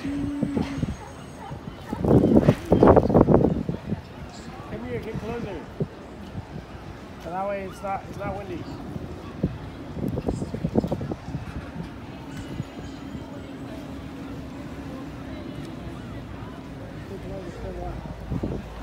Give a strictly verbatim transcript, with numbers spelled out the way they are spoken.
Come here, get closer. So that way it's not it's not windy. Get closer,